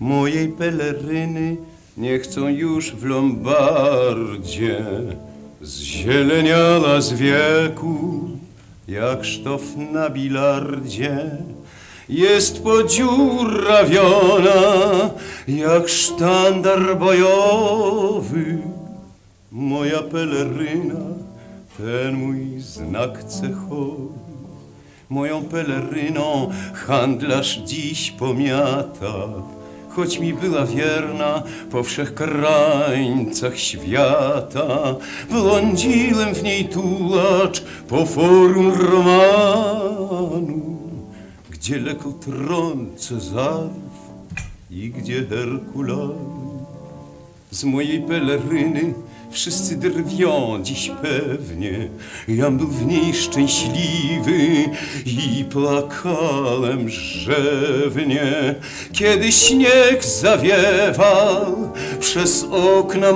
Mojej peleryny nie chcą już w Lombardzie. Zzieleniała z wieku, jak sztof na bilardzie. Jest podziurawiona, jak sztandar bojowy. Moja peleryna, ten mój znak cechowy. Moją peleryną handlarz dziś pomiata, choć mi była wierna po wszech krańcach świata. Blądziłem w niej tułacz po forum romanu, gdzie lekł tron Cezarów i gdzie Herkulanów. Z mojej peleryny wszyscy drwią dziś pewnie. Jam był w niej szczęśliwy i plakałem rzewnie, kiedy śnieg zawiewał przez okna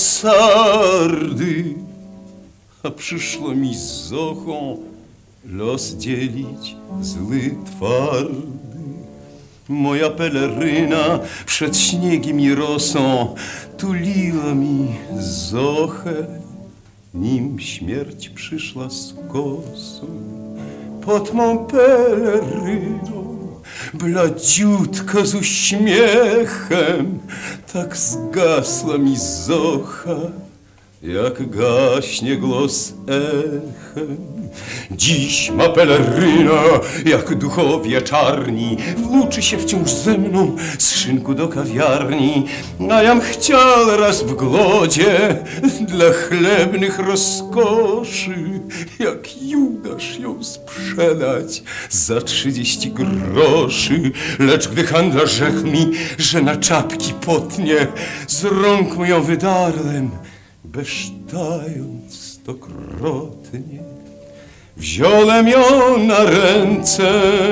mansardy, a przyszło mi z Zochą los dzielić zły twardy. Moja peleryna przed śniegiem i rosą tuliła mi Zochę, nim śmierć przyszła z kosą. Pod mą peleryną bladziutka z uśmiechem, tak zgasła mi Zocha, jak gaśnie głos echem. Dziś ma peleryna, jak duchowie czarni, włóczy się wciąż ze mną z szynku do kawiarni. A jam chciał raz w glodzie dla chlebnych rozkoszy, jak Judasz ją sprzedać za 30 groszy. Lecz gdy handlarz rzekł mi, że na czapki potnie, z rąk mu ją wydarłem, besztając stokrotnie. Wziąłem ją na ręce,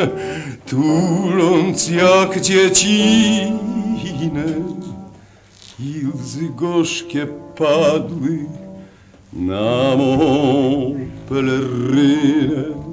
tuląc jak dziecinę, i łzy gorzkie padły na mą pelerynę.